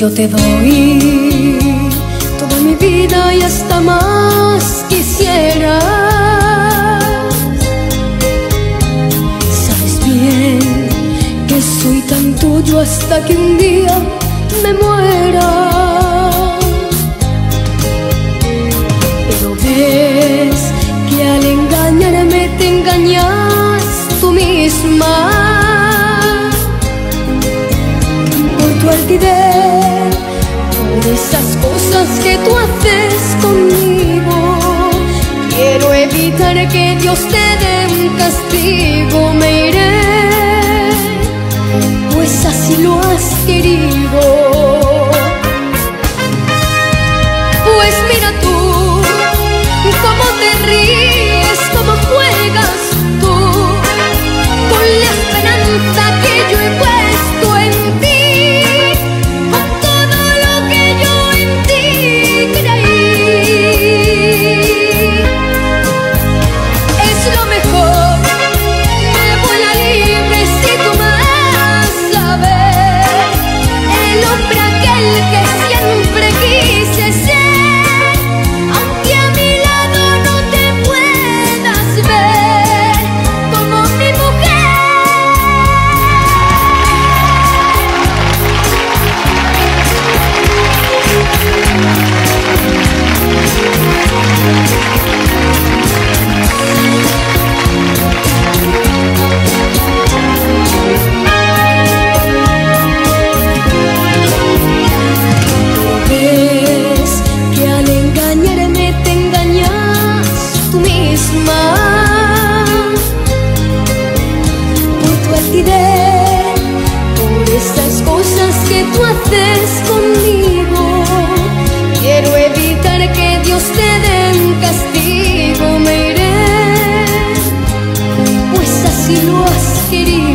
Yo te doy toda mi vida y hasta más quisiera. Sabes bien que soy tan tuyo hasta que un día me muera. Pero ves que al engañarme te engañas tú misma. Por tu altivez, por esas cosas que tú haces conmigo, quiero evitar que Dios te dé un castigo. Me iré, pues así lo has querido. Pues mira tú, cómo te ríes, cómo juegas tú, con la esperanza que yo he puesto en ti, con todo lo que yo en ti creí. Es lo mejor, me vuela libre si tú me vas a ver, el hombre aquel que siempre quise ser. Por esas cosas que tú haces conmigo, quiero evitar que Dios te dé un castigo. Me iré, pues así lo has querido.